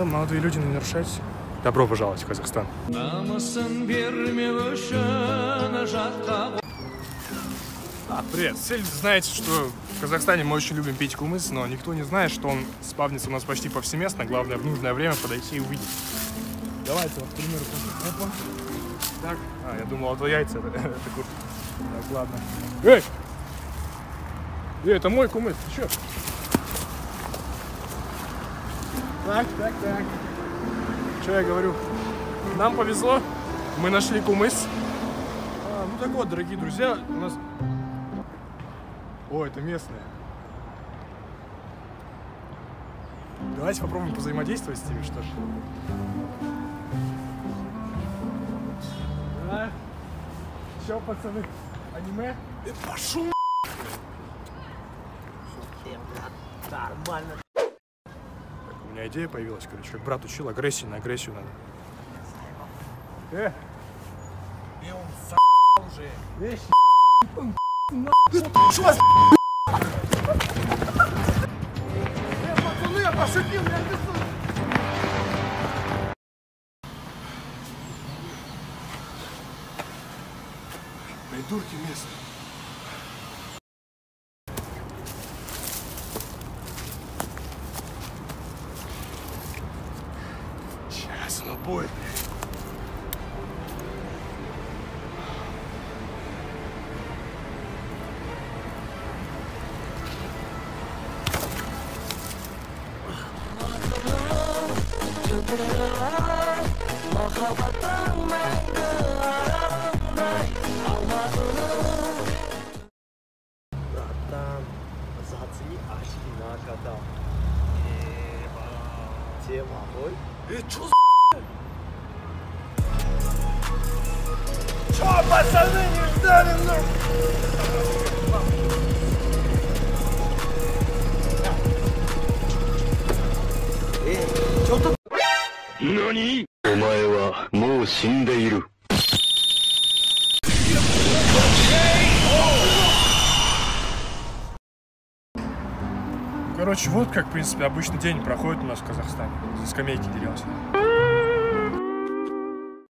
молодые люди, не нарушайте. Добро пожаловать в Казахстан. Привет. Все знаете, что в Казахстане мы очень любим пить кумыс, но никто не знает, что он спавнится у нас почти повсеместно. Главное, в нужное время подойти и увидеть. Давайте, вот, к примеру, опа. Так. Я думал, это яйца. Это куртка. Так, ладно. Эй! Это мой кумыс, ты чё? Так. Что я говорю? Нам повезло, мы нашли кумыс. Ну так вот, дорогие друзья, у нас... О, это местные. Давайте попробуем позаимодействовать с ними, что ж. Да? Чё, пацаны? Аниме? Пошел! Нормально. Так, у меня идея появилась, короче, как брат учил, агрессию на агрессию надо. И он за***л уже. Вещи. Что вас? Пацаны, я пошутил, я несу. Придурки местные. Сейчас оно будет. Братан, зацени очки на кота. Тема, ой. Чё за***? Чё, пацаны, не ждали, ну? Чё тут? Нани? お前はもう死んでいる。 Короче, вот как, в принципе, обычный день проходит у нас в Казахстане. За скамейки деремся.